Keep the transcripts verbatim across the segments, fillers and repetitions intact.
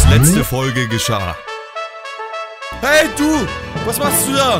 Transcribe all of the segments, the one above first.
letzte Folge geschah. Hey, du! Was machst du da?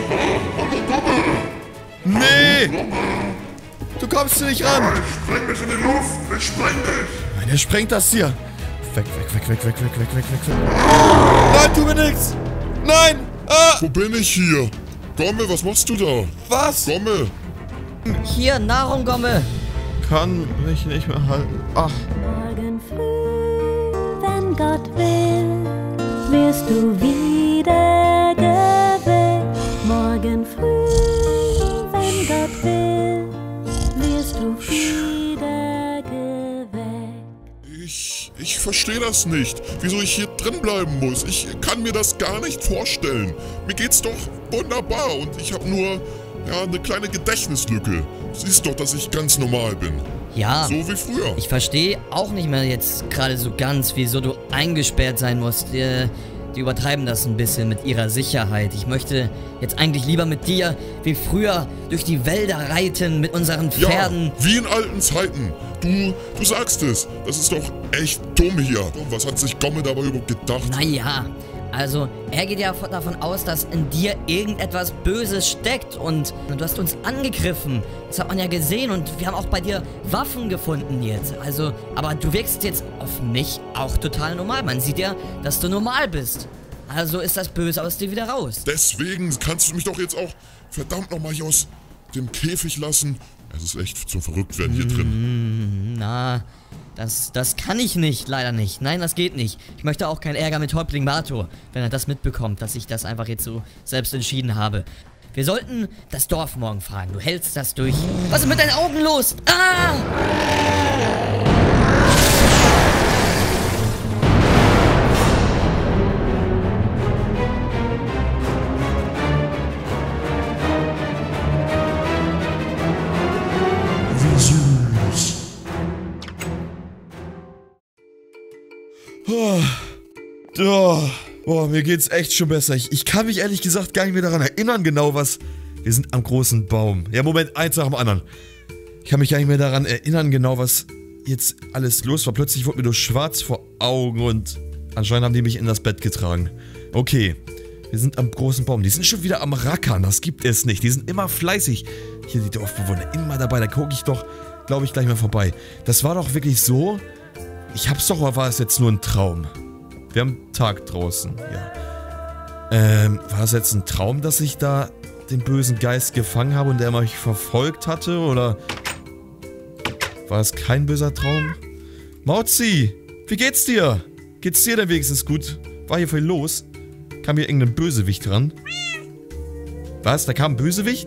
Nee! Du kommst hier nicht ran! Ich spreng mich in die Luft! Ich spreng dich! Nein, er sprengt das hier! Weg, weg, weg, weg, weg, weg, weg, weg, weg, weg! Nein, tu mir nix! Nein! Ah! Wo bin ich hier? Gomme, was machst du da? Was? Gomme! Hier, Nahrung, Gomme! Kann mich nicht mehr halten. Ach. Morgen früh, wenn Gott will, wirst du wieder geweckt. Morgen früh, wenn Gott will, wirst du wieder geweckt. Ich, ich verstehe das nicht. Wieso ich hier drin bleiben muss. Ich kann mir das gar nicht vorstellen. Mir geht's doch wunderbar und ich habe nur, ja, eine kleine Gedächtnislücke. Siehst doch, dass ich ganz normal bin. Ja, So wie früher. ich verstehe auch nicht mehr jetzt gerade so ganz, wieso du eingesperrt sein musst. Die, die übertreiben das ein bisschen mit ihrer Sicherheit. Ich möchte jetzt eigentlich lieber mit dir wie früher durch die Wälder reiten mit unseren Pferden. Ja, wie in alten Zeiten. Du, du sagst es. Das ist doch echt dumm hier. Was hat sich Gomme dabei überhaupt gedacht? Naja, also er geht ja davon aus, dass in dir irgendetwas Böses steckt und du hast uns angegriffen. Das hat man ja gesehen und wir haben auch bei dir Waffen gefunden jetzt. Also, aber du wirkst jetzt auf mich auch total normal. Man sieht ja, dass du normal bist. Also ist das Böse aus dir wieder raus. Deswegen kannst du mich doch jetzt auch verdammt nochmal hier aus dem Käfig lassen. Es ist echt zum Verrücktwerden hier drin. Na, das, das kann ich nicht, leider nicht. Nein, das geht nicht. Ich möchte auch keinen Ärger mit Häuptling Mato, wenn er das mitbekommt, dass ich das einfach jetzt so selbst entschieden habe. Wir sollten das Dorf morgen fragen. Du hältst das durch. Was ist mit deinen Augen los? Ah! Wie süß. Oh. Oh. Boah, mir geht's echt schon besser. Ich, ich kann mich ehrlich gesagt gar nicht mehr daran erinnern, genau was... Wir sind am großen Baum. Ja, Moment, eins nach dem anderen. Ich kann mich gar nicht mehr daran erinnern, genau was jetzt alles los war. Plötzlich wurde mir nur schwarz vor Augen und anscheinend haben die mich in das Bett getragen. Okay, wir sind am großen Baum. Die sind schon wieder am Rackern, das gibt es nicht. Die sind immer fleißig. Hier die Dorfbewohner, immer dabei. Da gucke ich doch, glaube ich, gleich mal vorbei. Das war doch wirklich so... Ich hab's doch, oder war es jetzt nur ein Traum? Wir haben Tag draußen, ja. Ähm, war es jetzt ein Traum, dass ich da den bösen Geist gefangen habe und der mich verfolgt hatte, oder war es kein böser Traum? Mauzi, wie geht's dir? Geht's dir denn wenigstens gut? War hier viel los? Kam hier irgendein Bösewicht ran? Was? Da kam ein Bösewicht?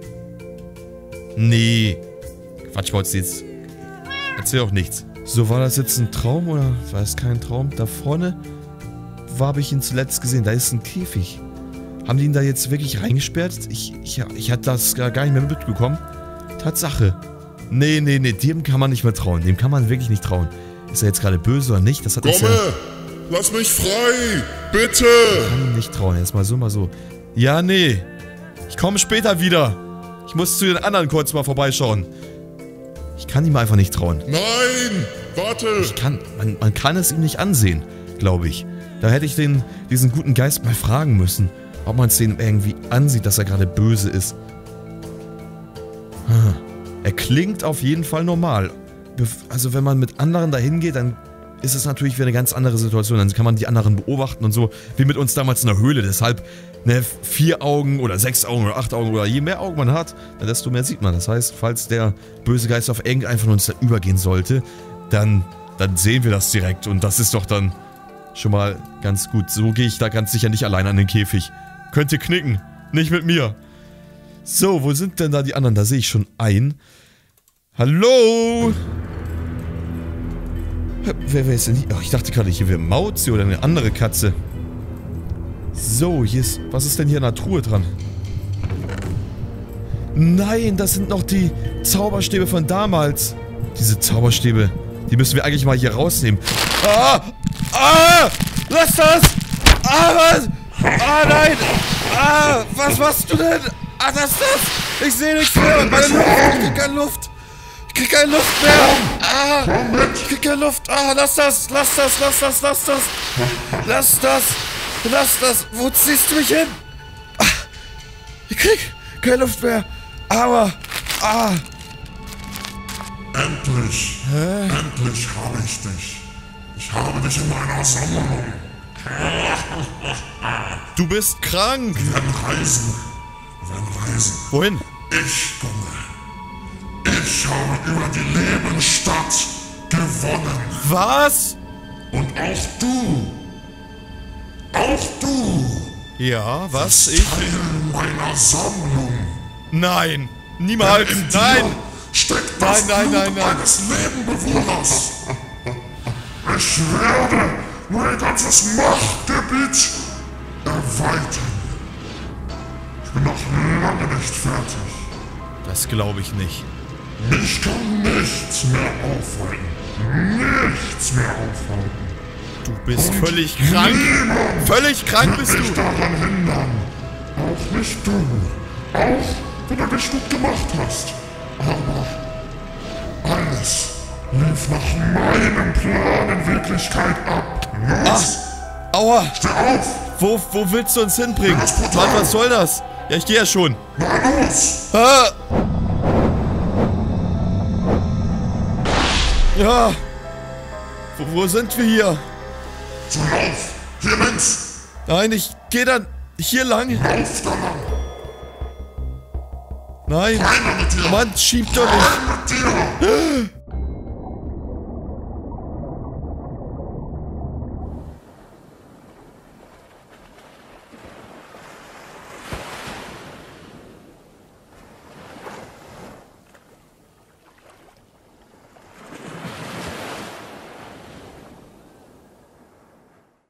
Nee. Quatsch, Mauzi, jetzt erzähl doch nichts. So, war das jetzt ein Traum oder war es kein Traum? Da vorne wo habe ich ihn zuletzt gesehen. Da ist ein Käfig. Haben die ihn da jetzt wirklich reingesperrt? Ich, ich, ich hatte das gar nicht mehr mitbekommen. Tatsache. Nee, nee, nee, dem kann man nicht mehr trauen. Dem kann man wirklich nicht trauen. Ist er jetzt gerade böse oder nicht? Das hat uns ja... Gomme, lass mich frei! Bitte! Ich kann ihm nicht trauen. Erstmal so, mal so. Ja, nee. Ich komme später wieder. Ich muss zu den anderen kurz mal vorbeischauen. Ich kann ihm einfach nicht trauen. Nein! Warte! Ich kann... Man, man kann es ihm nicht ansehen, glaube ich. Da hätte ich den, diesen guten Geist mal fragen müssen, ob man es den irgendwie ansieht, dass er gerade böse ist. Er klingt auf jeden Fall normal. Also wenn man mit anderen dahin geht, dann ist es natürlich wieder eine ganz andere Situation. Dann kann man die anderen beobachten und so, wie mit uns damals in der Höhle. Deshalb, ne, vier Augen oder sechs Augen oder acht Augen oder je mehr Augen man hat, desto mehr sieht man. Das heißt, falls der böse Geist auf irgendeinen von uns da übergehen sollte, dann, dann sehen wir das direkt. Und das ist doch dann schon mal ganz gut. So gehe ich da ganz sicher nicht allein an den Käfig. Könnt ihr knicken. Nicht mit mir. So, wo sind denn da die anderen? Da sehe ich schon einen. Hallo? Wer, wer ist denn hier? Oh, ich dachte gerade, hier wäre Mauzi oder eine andere Katze. So, hier ist... Was ist denn hier in der Truhe dran? Nein, das sind noch die Zauberstäbe von damals. Diese Zauberstäbe, die müssen wir eigentlich mal hier rausnehmen. Ah! Ah! Lass das! Ah, was? Ah, nein! Ah, was machst du denn? Ah, das ist das! Ich sehe nichts mehr! Meine Luft! Ich krieg keine Luft! Ich krieg keine Luft mehr. Ah, ich krieg keine Luft. Ah, lass das, lass das, lass das, lass das. Lass das, lass das. Wo ziehst du mich hin? Ah, ich krieg keine Luft mehr. Aber, ah. Endlich, Hä? endlich habe ich dich. Ich habe dich in meiner Sammlung. Du bist krank. Wir werden reisen. Wir werden reisen. Wohin? Ich komme. Ich habe über die Lebensstadt gewonnen. Was? Und auch du. Auch du. Ja, was? bist Ich? Teil meiner Sammlung. Nein. Niemals. In dir Nein. steckt das Nein, nein, nein, Blut nein. eines Nebenbewohners. Ich werde mein ganzes Machtgebiet erweitern. Ich bin noch lange nicht fertig. Das glaube ich nicht. Mich kann nichts mehr aufhalten. Nichts mehr aufhalten. Du bist völlig krank. Niemand Völlig krank bist wird mich du. daran hindern. Auch nicht du. Auch wenn du dich gut gemacht hast. Aber alles lief nach meinem Plan in Wirklichkeit ab. Los, Aua. steh auf! Wo, wo willst du uns hinbringen? Das Portal. Mann, was soll das? Ja, ich gehe ja schon. Na los! Ah. Ja. Wo, wo sind wir hier? So lauf! Hier links! Nein, ich gehe dann hier lang. Lauf da lang! Nein. Rein mit dir! Mann, schieb doch nicht. Rein mit dir!